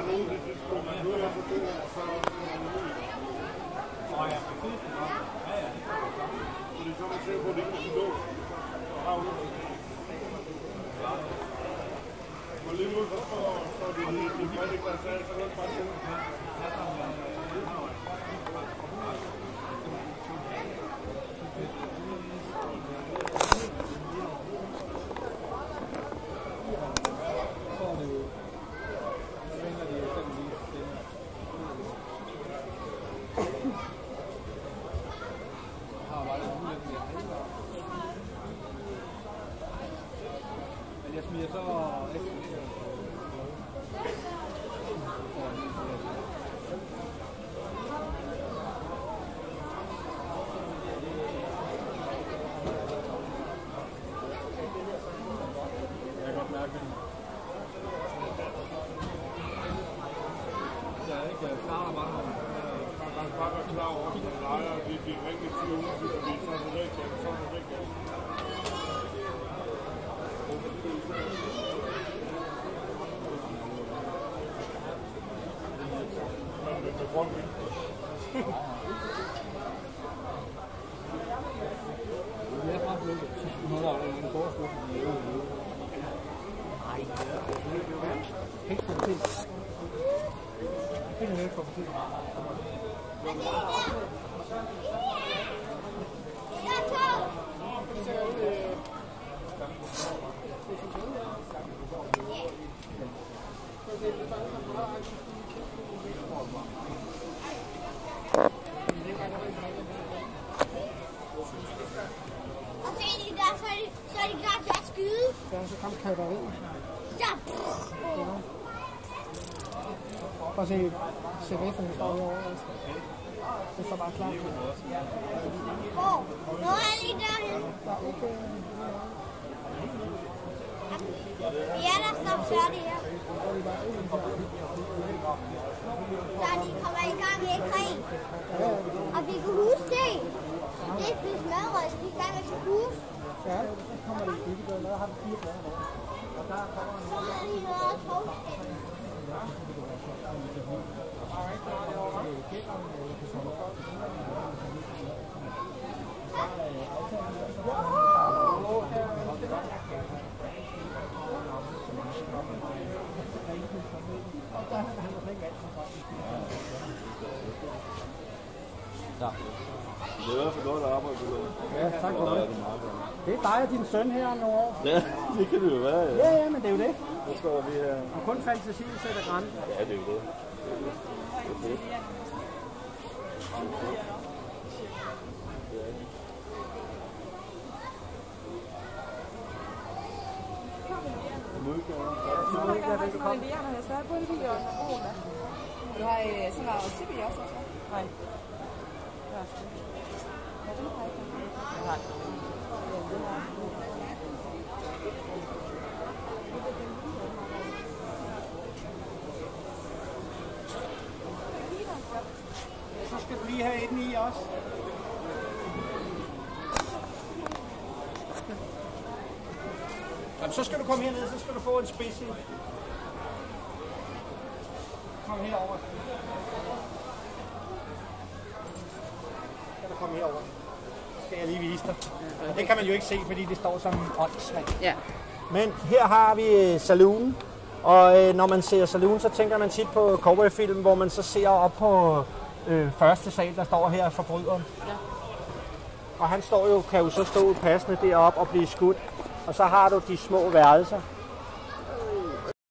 Prøv at se CV'erne står herovre. Det står bare klart. Hvor? Nu er jeg lige derhen. Ja, der står færdig her. Så de kommer i gang med krig. Og vi kan huske det. Det er blevet smadret, så vi kan med til hus. Ja, der kommer det i bygget, og der har vi 4 plader der. Og der kommer en... Så er de noget togskilt. Ja. Det er i hvert fald godt at arbejde på det. Ja, tak for det. Det er dig og din søn her nogle år. Ja, det kan det jo være. Ja, ja, men det er jo det. Så står vi her. Og kun fantasien sætter grænser. Ja, det er jo det. Det er det. Du har sådan noget tipi også? Nej. Så skal du lige have inde i også. Jamen, så skal du komme herned, så skal du få en spids i. Kom herover. Skal du komme herover? Skal jeg lige vise dig. Det kan man jo ikke se, fordi det står som åndssvagt. Ja. Men her har vi saloonen. Og når man ser saloon, så tænker man tit på cowboyfilm, hvor man så ser op på første sal, der står her forbryderen. Ja. Og han står jo, kan jo så stå passende deroppe og blive skudt. Og så har du de små værelser.